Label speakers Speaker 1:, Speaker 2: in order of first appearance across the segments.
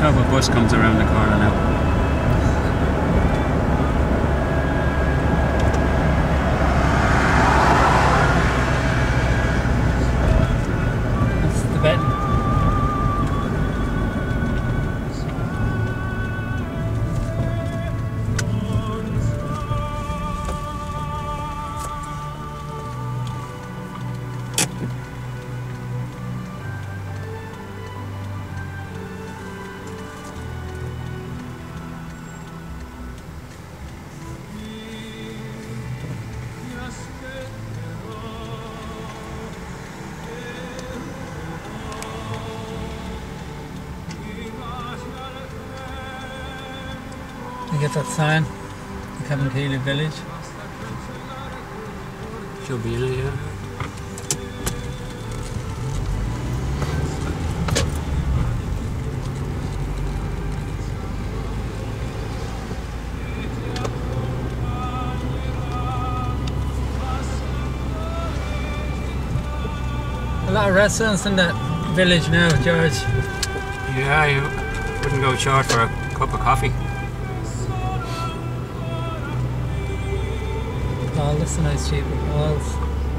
Speaker 1: hope a bus comes around the corner now.
Speaker 2: You get that sign, Cabinteely Village.
Speaker 1: Should be in it, yeah.
Speaker 2: A lot of restaurants in that village now, George.
Speaker 1: Yeah, you wouldn't go short for a cup of coffee.
Speaker 2: Oh, that's a nice cheap balls.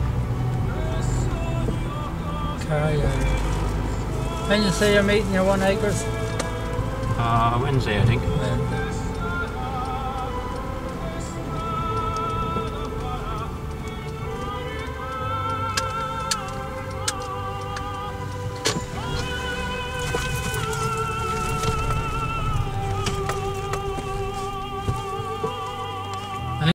Speaker 2: Car yard. When you say you're meeting your 1 acres?
Speaker 1: Wednesday, I think.
Speaker 2: Wednesday.